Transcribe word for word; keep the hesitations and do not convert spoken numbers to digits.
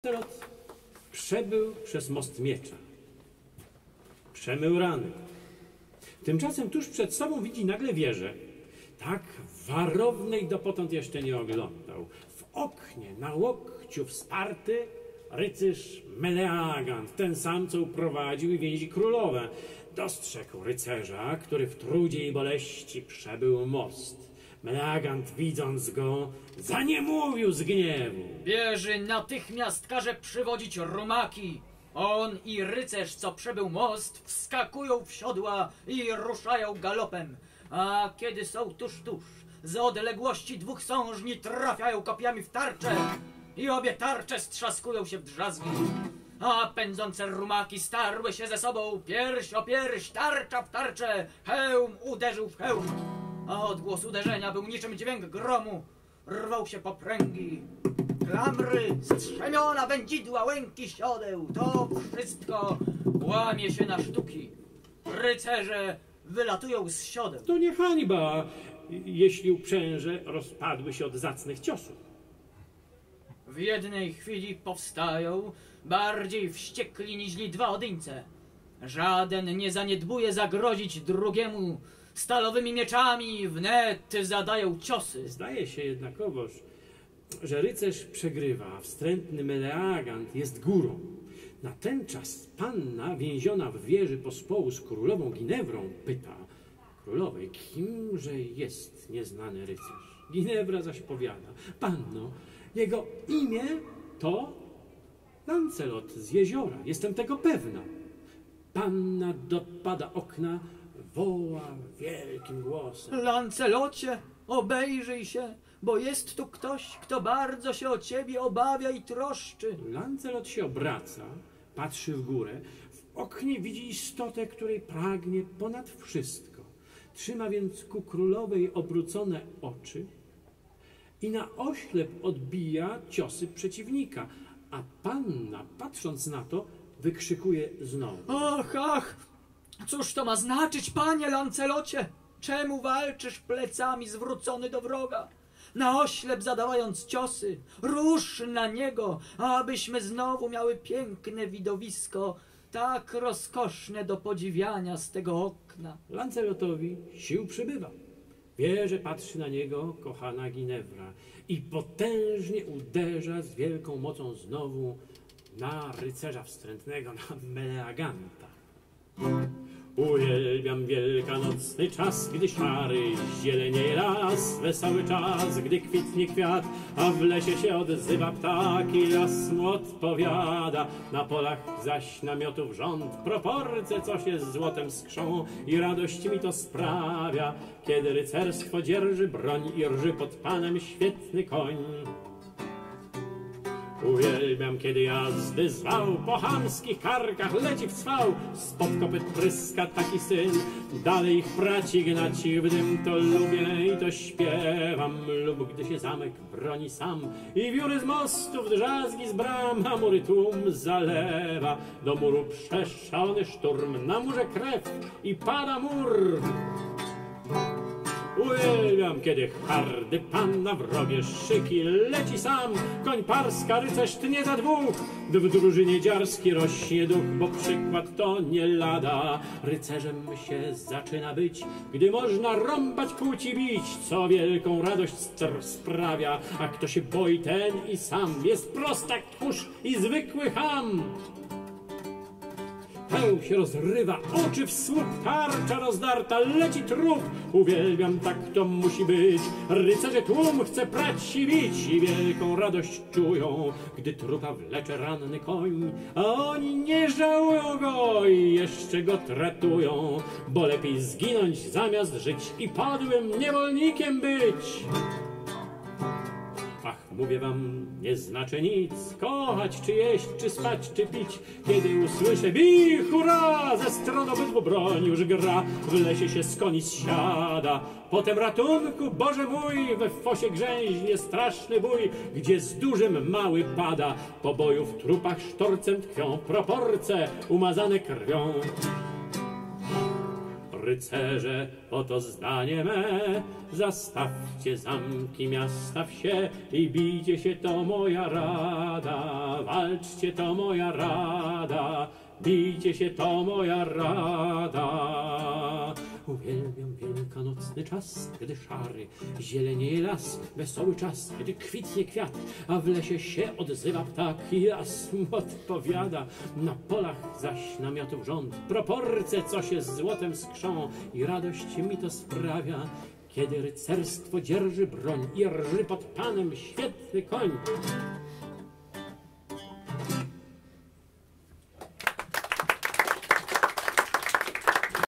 Lancelot przebył przez most miecza. Przemył rany. Tymczasem tuż przed sobą widzi nagle wieżę. Tak warownej dopotąd jeszcze nie oglądał. W oknie, na łokciu wsparty, rycerz Meleagant, ten sam, co uprowadził więzi królowe. Dostrzegł rycerza, który w trudzie i boleści przebył most. Meleagant, widząc go, zaniemówił z gniewu. Bieży natychmiast każe przywodzić rumaki. On i rycerz, co przebył most, wskakują w siodła i ruszają galopem. A kiedy są tuż, tuż, z odległości dwóch sążni trafiają kopiami w tarcze i obie tarcze strzaskują się w drzazgi. A pędzące rumaki starły się ze sobą, pierś o pierś, tarcza w tarczę, hełm uderzył w hełm. A odgłos uderzenia był niczym dźwięk gromu. Rwał się popręgi, klamry, strzemiona wędzidła, łęki siodeł. To wszystko łamie się na sztuki. Rycerze wylatują z siodeł. To nie hańba, jeśli uprzęże rozpadły się od zacnych ciosów. W jednej chwili powstają bardziej wściekli niźli dwa odyńce. Żaden nie zaniedbuje zagrozić drugiemu. Stalowymi mieczami wnet zadają ciosy. Zdaje się jednakowoż, że rycerz przegrywa, a wstrętny Meleagant jest górą. Na ten czas panna więziona w wieży pospołu z królową Ginewrą pyta królowej, kimże jest nieznany rycerz. Ginewra zaś powiada: panno, jego imię to Lancelot z jeziora, jestem tego pewna. Panna dopada okna, woła wielkim głosem: Lancelocie, obejrzyj się, bo jest tu ktoś, kto bardzo się o ciebie obawia i troszczy. Lancelot się obraca, patrzy w górę, w oknie widzi istotę, której pragnie ponad wszystko. Trzyma więc ku królowej obrócone oczy i na oślep odbija ciosy przeciwnika, a panna, patrząc na to, wykrzykuje znowu: Ach, ach, cóż to ma znaczyć, panie Lancelocie? Czemu walczysz plecami zwrócony do wroga? Na oślep zadawając ciosy, rusz na niego, abyśmy znowu miały piękne widowisko, tak rozkoszne do podziwiania z tego okna. Lancelotowi sił przybywa. Wie, że patrzy na niego kochana Ginewra i potężnie uderza z wielką mocą znowu na rycerza wstrętnego, na Meleaganta. Uwielbiam wielkanocny czas, gdy szary zielenieje las, wesoły czas, gdy kwitnie kwiat, a w lesie się odzywa ptak i las mu odpowiada. Na polach zaś namiotów rząd, proporce, co się z złotem skrzą, i radość mi to sprawia, kiedy rycerstwo dzierży broń i rży pod panem świetny koń. Uwielbiam, kiedy jazdy zwał po chamskich karkach leci w cwał, spod kopyt pryska taki syn, dalej ich praci gnać ich w dym. To lubię i to śpiewam, lub gdy się zamek broni sam i wióry z mostów, drzazgi z bram, a mury tłum zalewa. Do muru przeszalony szturm, na murze krew i pada mur. Uwielbiam, kiedy hardy pan na wrogie szyki leci sam, koń parska, rycerz tnie za dwóch, w drużynie dziarski rośnie duch, bo przykład to nie lada. Rycerzem się zaczyna być, gdy można rąbać, kłuci, bić, co wielką radość sprawia, a kto się boi, ten i sam jest prostak, tchórz i zwykły cham. Hełm się rozrywa, oczy w słup, tarcza rozdarta, leci trup. Uwielbiam, tak to musi być. Rycerze tłum chce prać i bić i wielką radość czują, gdy trupa wlecze ranny koń, a oni nie żałują go i jeszcze go tratują, bo lepiej zginąć zamiast żyć i podłym niewolnikiem być. Ach, mówię wam, nie znaczy nic kochać, czy jeść, czy spać, czy pić, kiedy usłyszę bij, hurra, ze stron obydwu broń już gra, w lesie się z koni zsiada. Potem ratunku, Boże mój, we fosie grzęźnie straszny bój, gdzie z dużym mały pada, po boju w trupach sztorcem tkwią proporce umazane krwią. rycerze, oto zdanie me, zastawcie zamki miasta wsie i bijcie się, to moja rada, walczcie, to moja rada, bijcie się, to moja rada. Uwielbiam wielkanocny czas, kiedy szary zielenieje las, wesoły czas, kiedy kwitnie kwiat, a w lesie się odzywa ptak i jas odpowiada. Na polach zaś namiotów rząd, proporce, co się z złotem skrzą, i radość mi to sprawia, kiedy rycerstwo dzierży broń i rży pod panem świetny koń.